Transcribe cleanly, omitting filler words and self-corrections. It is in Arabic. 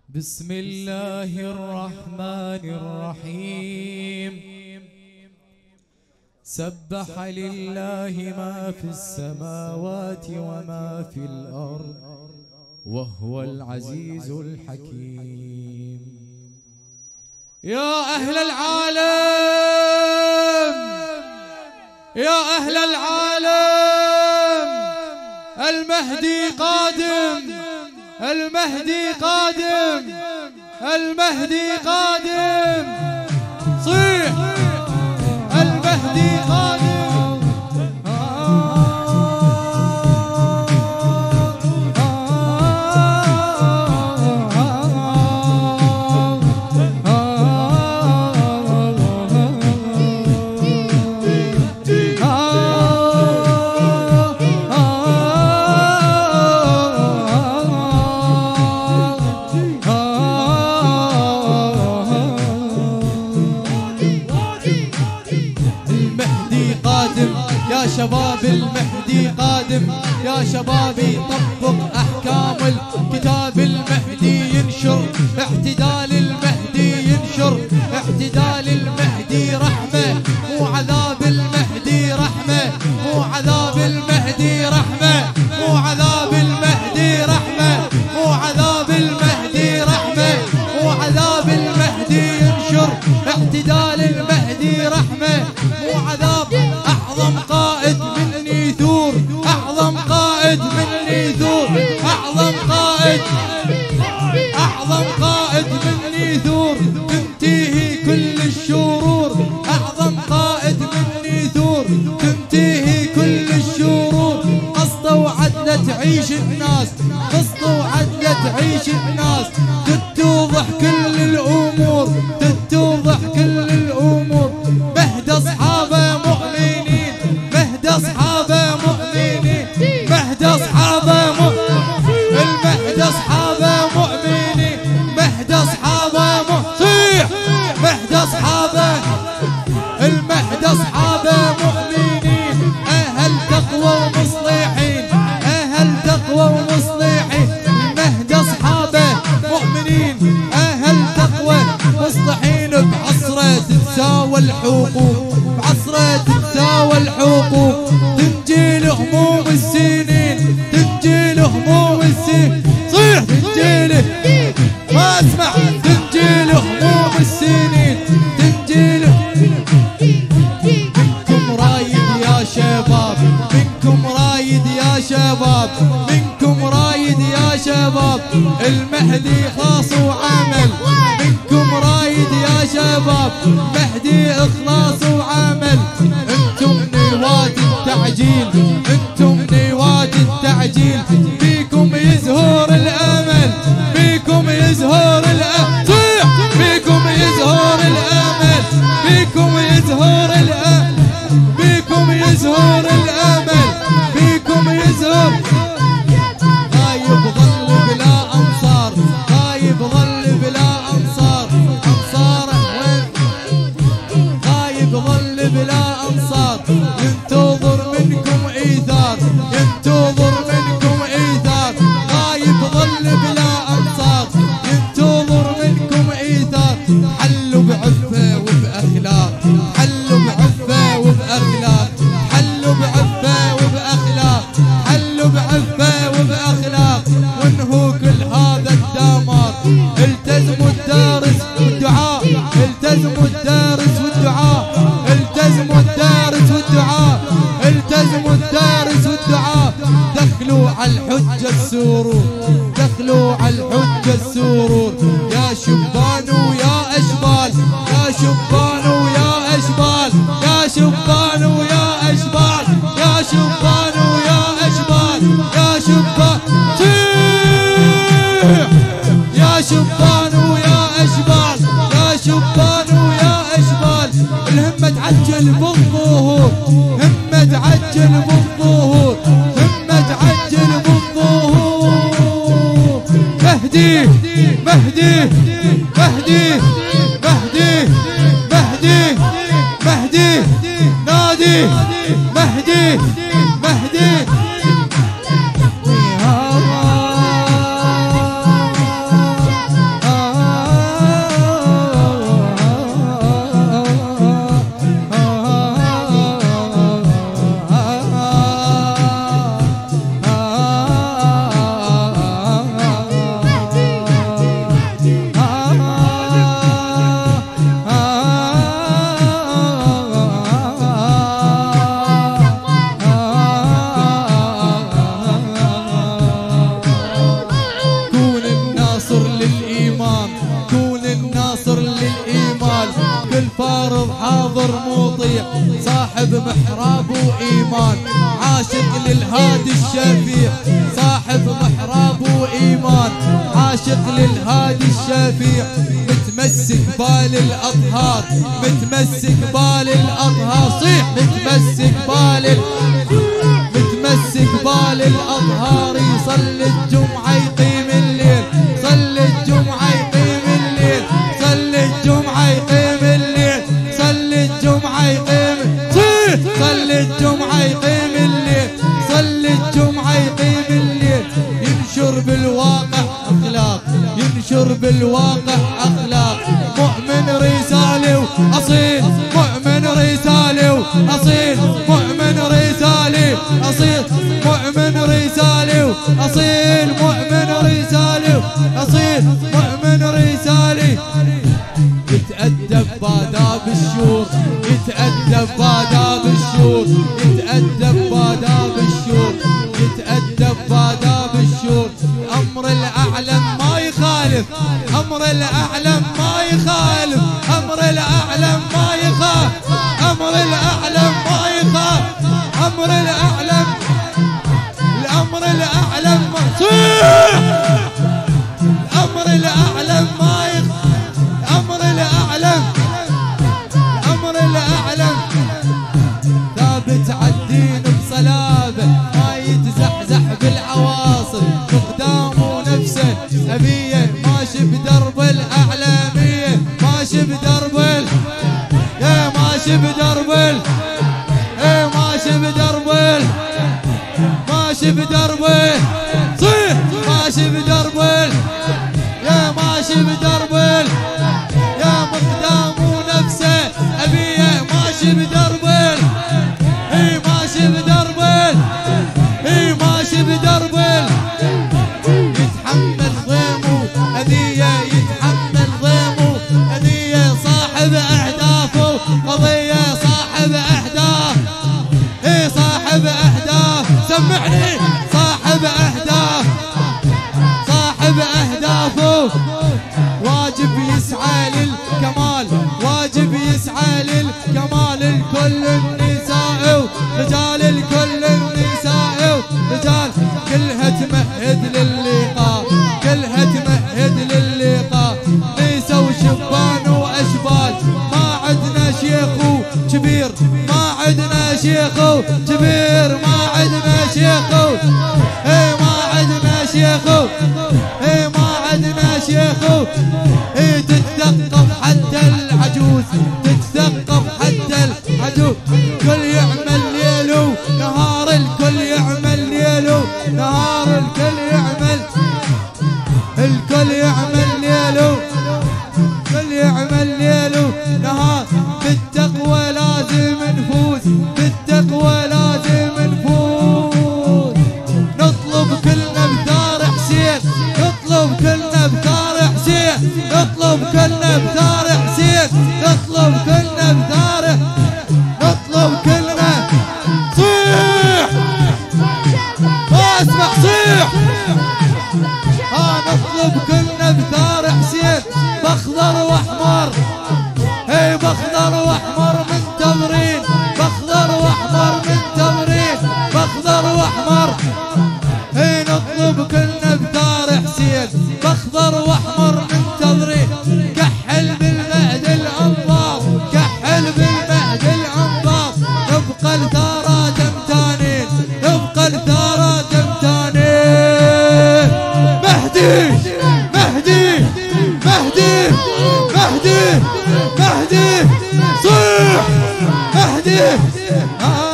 بسم الله الرحمن الرحيم. سبح لله ما في السماوات وما في الأرض وهو العزيز الحكيم. يا أهل العالم، يا أهل العالم، المهدي قادم، المهدي قادم، المهدي قادم. صيح المهدي قادم. يا شباب المهدي قادم، يا شبابي طبق أحكام الكتاب. المهدي ينشر اعتدال، المهدي ينشر اعتدال. المهدي رحمة مو عذاب، المهدي رحمة مو عذاب. المهدي رحمة مو عذاب، المهدي رحمة مو عذاب. المهدي رحمة مو عذاب. المهدي ينشر اعتدال، المهدي رحمة مو عذاب. أعظم قائد مني ثور، أعظم قائد مني ثور، أعظم قائد، أعظم قائد مني ثور. تنتهي كل الشرور، أعظم قائد مني ثور. تنتهي كل الشرور. قسطة وعدلة تعيش الناس، قسطة وعدلة تعيش الناس. تتوضح كل الأمور، تتوضح كل الأمور. مهدي أصحابه مؤمنين، مهدي أصحابه مؤمنين، مهدي أصحابه مؤمنين، المهدي أصحابه مؤمنين، مهدي أصحابه مصيح، مهدي أصحابه، المهدي أصحابه مؤمنين. أهل تقوى ومصلحين، أهل تقوى ومصلحين. المهدي أصحابه مؤمنين، أهل تقوى مصلحين. بعصره تتساوى الحقوق، بعصره تتساوى الحقوق. تنجي لهموم السنين، تنجي لهموم السنين. صيح تنجي له، ما اسمع. تنجي لهموم السنين، تنجي له. منكم رايد يا شباب، منكم رايد يا شباب، منكم رايد يا شباب. المهدي خاص وعمل. منكم رايد يا شباب، مهدي اخلاص وعمل. انتم نواة التعجيل، انتم نواة التعجيل. بيكم يزهر الامل، بيكم يزهر الامل. صيح بيكم يزهر الامل، بيكم يزهر الامل، بيكم يزهر الامل، بيكم يزهر. غايب ظل بلا انصار، غايب ظل بلا انصار. انصاره وين؟ غايب ظل بلا انصار. ينتظر منكم ايثار، ينتظر منكم ايثار. غايب ظل بلا انصار، ينتظر منكم ايثار. حلوا بعفه وباخلاق، حلوا بعفه وباخلاق، حلوا بعفه وباخلاق، حلوا بعفه وباخلاق. وانهوا كل هذا الدمار. التزموا الدارس والدعاء، التزموا الدارس والدعاء، التزموا الدارس والدعاء، التزموا الدارس والدعاء. دخلوا على الحجة السرور، دخلوا على الحجة السرور. يا شبان ويا أشبال، يا شبان ويا أشبال، يا شبان ويا أشبال، يا شبان ويا أشبال، يا شبان. يا شبان ويا أشبال، يا شبان ويا أشبال. الهمة تعجل بالظهور، همة تعجل بالظهور، همة تعجل بالظهور. مهدي مهدي مهدي مهدي مهدي مهدي نادي مهدي مهدي. للإيمان، كون الناصر للإيمان، كل فارض حاضر مطيع، صاحب محراب وإيمان، عاشق للهادي الشفيع، صاحب محراب وإيمان، عاشق للهادي الشفيع، متمسك بالأطهار، متمسك بالأطهار، صيح متمسك بالأطهار، يصلي الجمعة يقيم الليل، صلي الجمعة يقيم الليل، صلي الجمعة يقيم الليل، صلي الجمعة يقيم، صلي الجمعة يقيم الليل، صلي الجمعة يقيم الليل، ينشر بالواقع أخلاق، ينشر بالواقع أخلاق، مؤمن رسالي وأصيل، مؤمن رسالي وأصيل، مؤمن رسالي أصيل، مؤمن رسالي وأصيل، مؤمن رسالي وأصيل، مؤمن رسالي، يتأدب باداب الشور، يتأدب باداب الشور، يتأدب باداب الشور، يتأدب باداب الشور، أمر الأعلم ما يخالف، أمر الأعلم ما يخالف، أمر الأعلم ما يخالف، أمر الأعلم ما يخالف، أمر الأعلم، الأمر الأعلم ما الأمر الأعلم ما يخالف، الأمر الأعلم، الأمر الأعلم، ثابت عالدين بصلابه، ما يتزحزح بالعواصف، مقدامه نفسه أبيه، ماشي بدرب الأعلامية، ماشي بدرب يا ماشي بدرب ماشي بدرب ماشي بدرب صيح، ماشي بدرب يا ماشي بدرب يا مقدامه نفسه أبيه، ماشي بدرب ماشي بدرب ماشي بدرب، يتحمل ضيمه أذية، يتحمل ضيمه أذية، صاحب أهدافه قضية، صاحب أهداف، صاحب أهداف، سمعني، صاحب أهداف، صاحب أهدافه، واجب يسعى للكمال، واجب يسعى للكمال، الكل النساء ورجال، الكل النساء ورجال، كلها تمهد للقاء، كلها تمهد للقاء، نسا وشبان وأشبال، ما عدنا شيخ وكبير، ما عدنا شيخ وكبير، ما عدنا شيخ ما عدنا شيخ ما عدنا شيخ، تتثقف حتى العجوز، تتثقف حتى العجوز، كل يعمل ليل ونهار، الكل يعمل ليل ونهار، الكل يعمل، الكل يعمل ليل، الكل يعمل ليل ونهار، بالتقوى لازم نفوز، بالتقوى لازم نفوز، نطلب كلنا بثار حسين، نطلب كلنا بثار حسين، نطلب كلنا بثار حسين، نطلب كلنا بثار، نطلب كلنا، صيح ما اسمع صيح، نطلب كلنا بثار حسين، بأخضر وأحمر، بأخضر وأحمر منتظرين، بأخضر وأحمر منتظرين، بأخضر وأحمر، نطلب كلنا بثار حسين، بأخضر وأحمر منتظرين، كحل بالمهد الأنظار، كحل بالمهد الأنظار، نبقى الثارى دمتانين، نبقى الثارى دمتانين، مهدي مهدي مهدي مهدي مهدي صيح مهدي